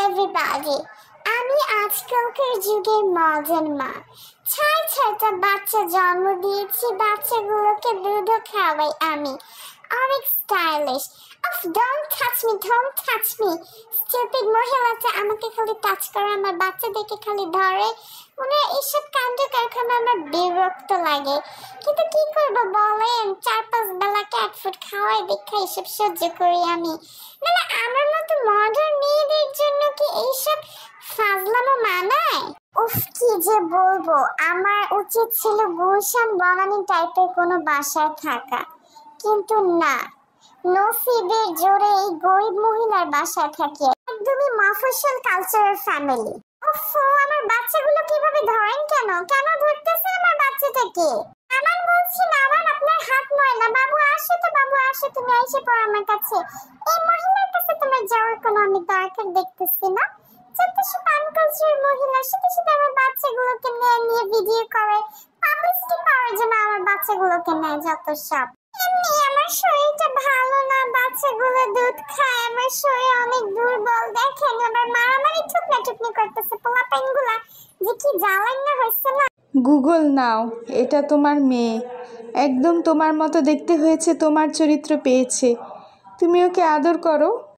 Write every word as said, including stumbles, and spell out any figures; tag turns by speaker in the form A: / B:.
A: everybody. আমি আজকালকার যুগের মডার্ন মা। ছয় ছয়টা বাচ্চা জন্ম দিয়েছি, বাচ্চাগুলোকে দুধও খাওয়াই আমি। অনেক স্টাইলিশ। অফ don't touch me, don't touch me. Stupid মহিলাটা আমাকে খালি টাচ করে, আমার বাচ্চাদেরকে খালি ধরে। ওনার এইসব কাণ্ড কারখানা আমার বিরক্ত লাগে, কিন্তু কি করবো বলেন, চার পাঁচ বেলা ক্যাট ফুড খাওয়াই দেখা এইসব সহ্য করি আমি। মানে আমার মতো মডার্ন মেয়েদের জন্য কি এইসব ফাজলামো মানায়? উফ, কি যে বলবো, আমার উচিত ছিল গুলশান বনানী টাইপের কোনো বাসায় থাকা, কিন্তু না, নসিবের জোরে এই গরিব মহিলার বাসায় থাকি। একদমই মফস্বল কালচারের ফ্যামিলি। উফ, আমার বাচ্চাগুলো কিভাবে ধরেন? কেন কেন ধরতেছে আমার বাচ্চাটাকে? আমার বলছি নামান, আপনার হাত ময়লা। বাবু আসো তো, বাবু আসো, তুমি এসে পড়ো আমার কাছে। এই মহিলার কাছে তোমার যাওয়ার কোনো আমি দরকার দেখতেছি না। যত সব আনকালচার মহিলার সাথে সাথে আমার বাচ্চাগুলোকে নিয়ে নিয়ে ভিডিও করে, পাবলিসিটি পাওয়ার জন্য আমার বাচ্চাগুলোকে নেয় যত সব। এমনি আমার শরীরটা ভালো না, বাচ্চাগুলো দুধ খায়, আমার শরীর অনেক দুর্বল। দেখেন আবার মারামারি ঠুকনা টুকনি করতেছে পোলাপাইনগুলা, যে কি জ্বালান না হয়েছে না।
B: গুগল নাও, এটা তোমার মেয়ে, একদম তোমার মতো দেখতে হয়েছে, তোমার চরিত্র পেয়েছে, তুমি ওকে আদর করো।